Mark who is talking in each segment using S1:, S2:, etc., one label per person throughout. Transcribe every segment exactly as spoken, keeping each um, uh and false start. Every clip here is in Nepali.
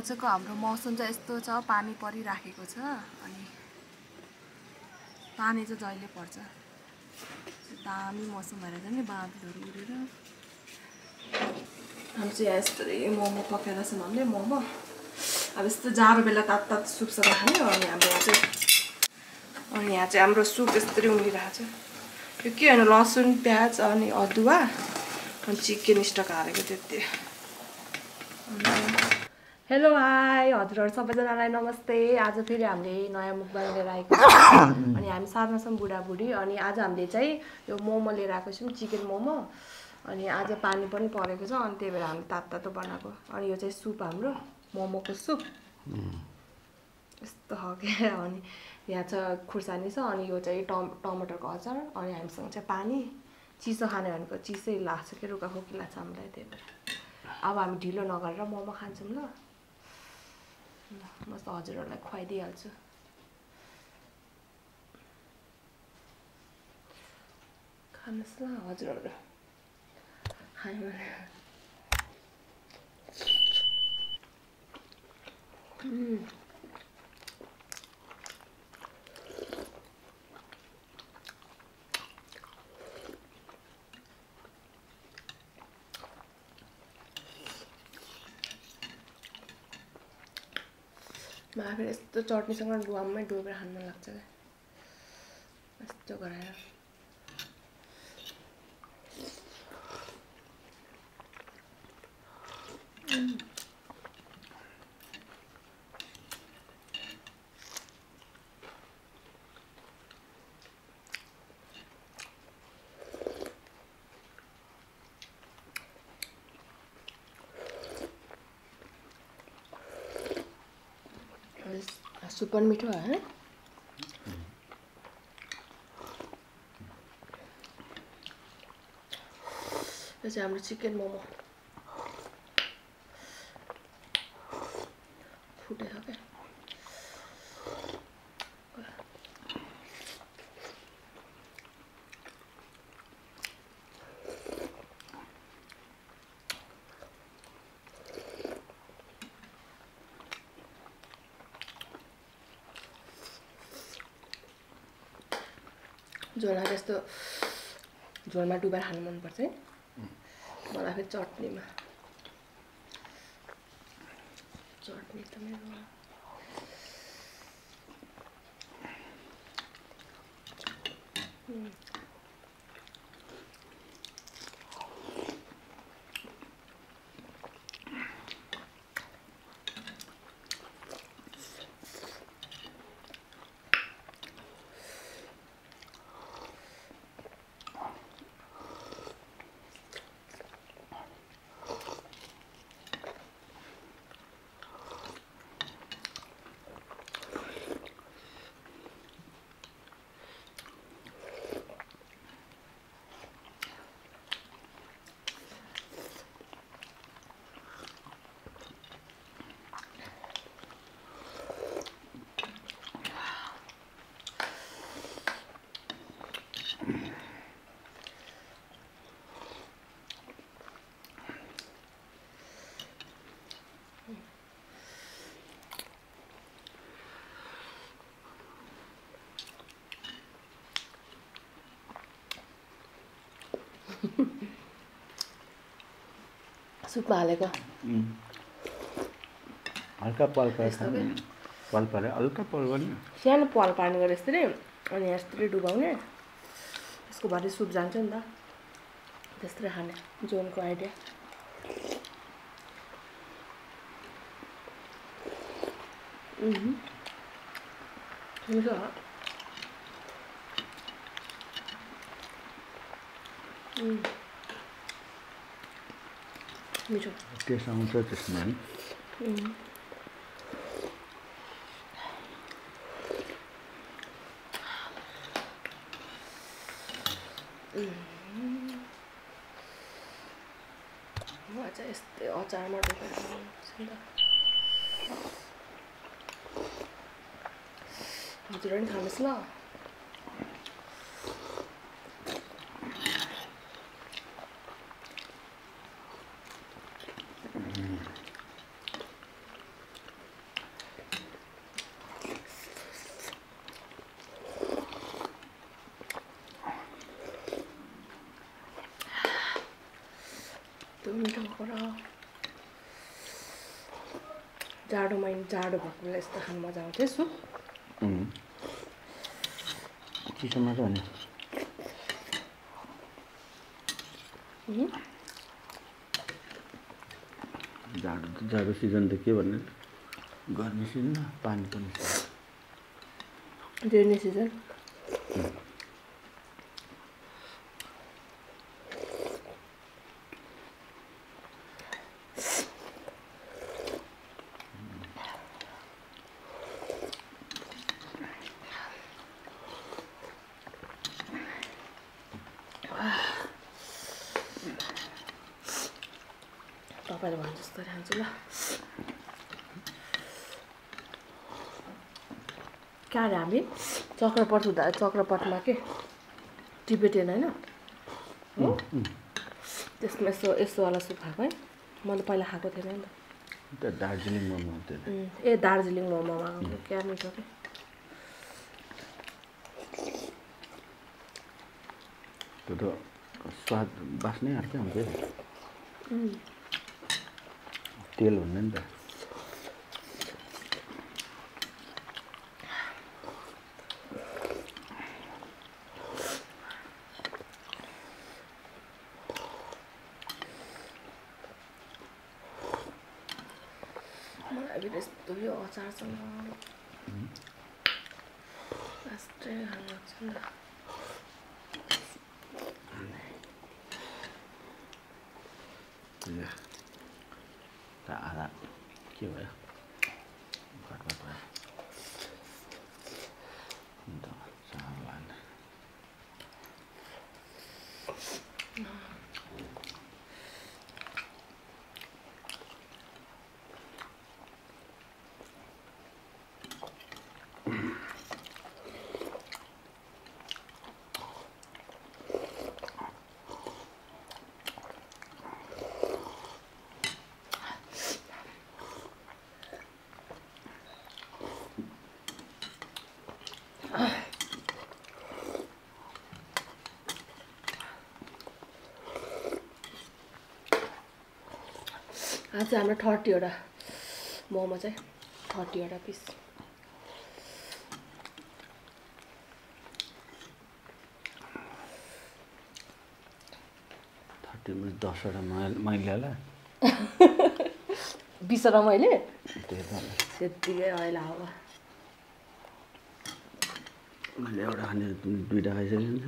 S1: आजको हाम्रो मौसम चाहिँ यस्तो छ पानी परिराखेको छ अनि पानी चाहिँ जहिले पर्छ दामी मौसम भएर चाहिँ नि बादलहरु उडेर हामी चाहिँ यस्तै मोमो पकाएर छौं हामीले मोमो अब यस्तो जाडो बेला तात तात सुपसँग खाने अनि हाम्रो यहाँ चाहिँ अनि यहाँ चाहिँ हाम्रो सुप यस्तरी उम्लिरहेको छ यो के हैन लसुन प्याज अनि अदुवा अनि चिकन स्टक हालेको त्यति हेलो हाई हजुरहरु सबैजनालाई नमस्ते आज फेरि हामीले नयाँ मुकबाङ लिएर आएको छौं अनि हामी साथमा छौं बुढाबुढी अनि आज हामीले चाहिँ यो मोमो लिएर आएको छौं चिकन मोमो अनि आज पानी पनि परेको छ अनि त्यही भएर हामी तात तातो बनाएको अनि यो चाहिँ सुप हाम्रो मोमोको सुप यस्तो हो के अनि यहाँ छ खुर्सानी छ अनि यो चाहिँ टम टमाटरको अचार अनि हामीसँग चाहिँ पानी चिसो खाने भनेको चिसै लाग्छ के रुखा खोकी लाग्छ हामीलाई त्यही भएर अब हामी ढिलो नगरेर मोमो खान्छौं ल म त हजुरहरुलाई खुवाइदिइहाल्छु खानुस् ल हजुरहरु हाय भने Mm. मलाई फेरि यस्तो चटनीसँग डुवाममै डुबेर खान मन लाग्छ क्या यस्तो गराएर सुप पनि मिठो है यो चाहिँ हाम्रो चिकन मोमो फुटेछ क्या झोलमा त्यस्तो झोलमा डुबाएर खानु मनपर्छ है मलाई फेरि चटनीमा चटनी त मेरो सुपमा हालेको
S2: हल्का पल पर्छ पल परे हल्का पल गर्ने
S1: सानो पल पार्ने गरे यस्तै अनि यस्तै डुबाउने यसको भरि सुप जान्छ नि त त्यस्तै खाने जोनको आइडिया mhm मिठो Mm. मिठो
S2: टेस्ट आउँछ त्यसमा नि
S1: म चाहिँ यस्तै अचारमा डुबाएर खान्छु नि त हजुर पनि खानुहोस् ल मिठो भएको र जाडो महिना जाडो भएको बेला यस्तो खानु मजा आउँथ्यो सुप
S2: चिसोमा त होइन जाडो त जाडो सिजन त के भन्ने गर्मी सिजन पानी पनि
S1: रेनी सिजन तपाईँले भने जस्तो खान्छु ल कहाँ अरे हामी चक्रपथ हुँदा चक्रपथमा के टिबेटियन होइन हो त्यसमा यस्तो यस्तोवाला सुप खाएको है मैले पहिला खाएको थिएन नि
S2: त दार्जिलिङ मोमो त्यो
S1: ए दार्जिलिङ मोमोमा क्या मिठो के
S2: त्यो त स्वाद बास्नै अर्कै हुन्छ तेल हुन्न नि त
S1: मलाई यस्तो यो अचारसँग लास्टै खानु लाग्छ नि
S2: त आधा के भयो घटघट भयो अन्त चामल
S1: आज चाहिँ हाम्रो थर्टीवटा मोमो चाहिँ थर्टीवटा पिस
S2: थर्टीमा दसवटा मैले होला
S1: बिसवटा मैले
S2: त्यही
S1: त्यत्तिकै अहिले अब
S2: मैले एउटा खाने दुईवटा खाइसकेको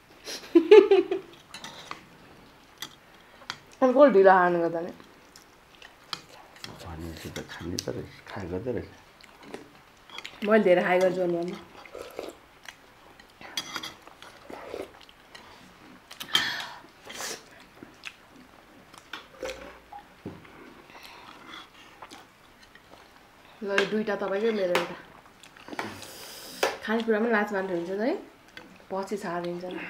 S1: अनि कसले ढिलो खानु गर्दा नि
S2: भनेपछि त खाने त रहेछ खाए गर्दो रहेछ
S1: मैले धेरै खाइ गर्छु मोमो ल यो दुईवटा तपाईँकै मेरो एउटा खानेकुरामा लाज मान्नु हुन्छ है पछि छाडिन्छ नि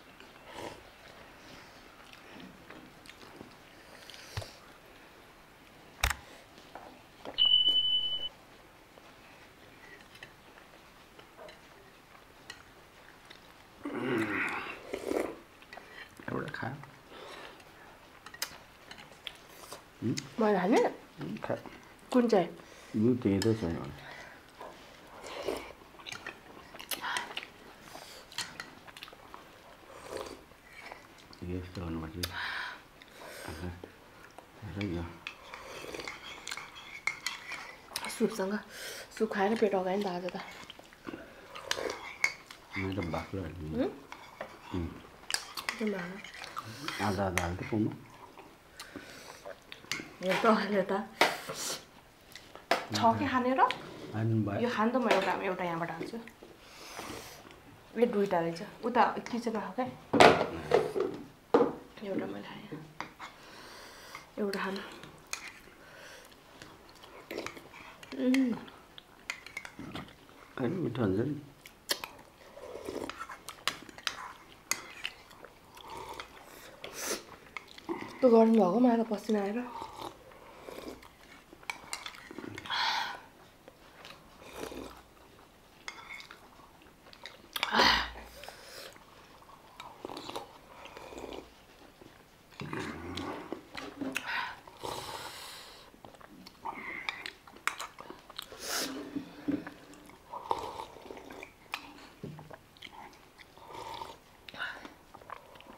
S2: एउटा खा
S1: मैले खाने
S2: खा
S1: कुन चाहिँ
S2: यो त्यही त छ यस्तो गर्नुपर्छ
S1: सुपसँग सुप खाएर पेट अगायो नि त आज त
S2: मेरो बाक्लो आधा आधा हाल्थ्यो पुमा
S1: हेर त अहिले त छ कि खाने र यो खानु त म एउटा एउटा यहाँबाट हाल्छु ए दुईवटा रहेछ उता किचनमा खाऊ क्या एउटा मैले खाएँ एउटा खानु
S2: मिठो हुन्छ नि
S1: त्यो गर्नु भएको मलाई त पसिना आएर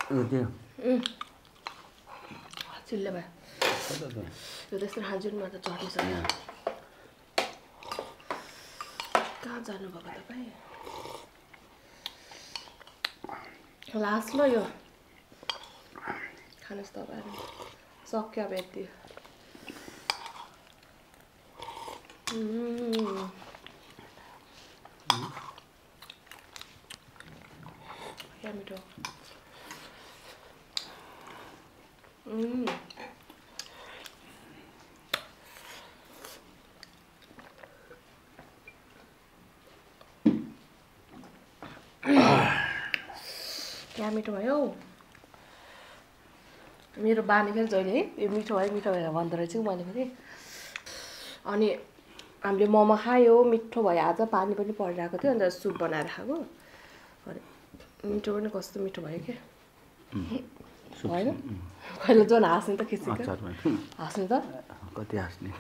S2: त्यो
S1: चिल्ले भयो यो त्यस्तो खान्छु नि म त चट्नीसँग कहाँ जानुभएको तपाईँ लास्टमा यो खानुहोस् तपाईँहरू सक्यो अब यति क्या मिठो क्या मिठो भयो मेरो बानी फेरि जहिले है यो मिठो भयो मिठो भएर भन्दो रहेछ मैले फेरि अनि हामीले मोमो खायो मिठो भयो आज पानी पनि परिरहेको थियो अन्त सुप बनाएर खाएको अनि मिठो पनि कस्तो मिठो भयो क्या होइन कहिले जन हाँस्ने त खिच्छ हाँस्ने त
S2: कति हाँस्ने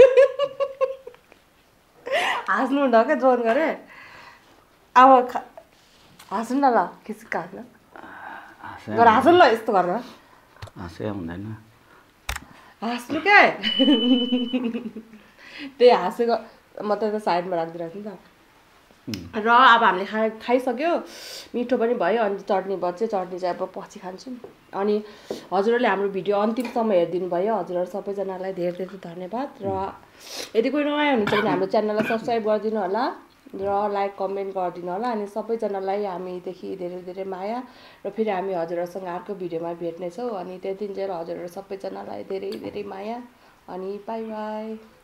S1: हाँस्नु हुँदा क्या जोन गरे अब हाँस्नु न ल खिच्क हाँस्नु गर हाँस्नु ल यस्तो गरेर
S2: हाँसै हुँदैन
S1: हाँस्नु क्या त्यही हाँसेको म त साइडमा राखिदिइरहेको थिएँ नि त र अब हामीले खा खाइसक्यो मिठो पनि भयो अनि चट्नी बच्यो चट्नी चाहिँ अब पछि खान्छौँ अनि हजुरहरूले हाम्रो भिडियो अन्तिमसम्म हेरिदिनु भयो हजुरहरू सबैजनालाई धेरै धेरै धन्यवाद र यदि कोही नयाँ हुनुहुन्छ भने हाम्रो च्यानललाई सब्सक्राइब गरिदिनु होला र लाइक कमेन्ट गरिदिनु होला अनि सबैजनालाई हामीदेखि धेरै धेरै माया र फेरि हामी हजुरहरूसँग अर्को भिडियोमा भेट्नेछौँ अनि त्यतिन्जेल हजुरहरू सबैजनालाई धेरै धेरै माया अनि बाई बाई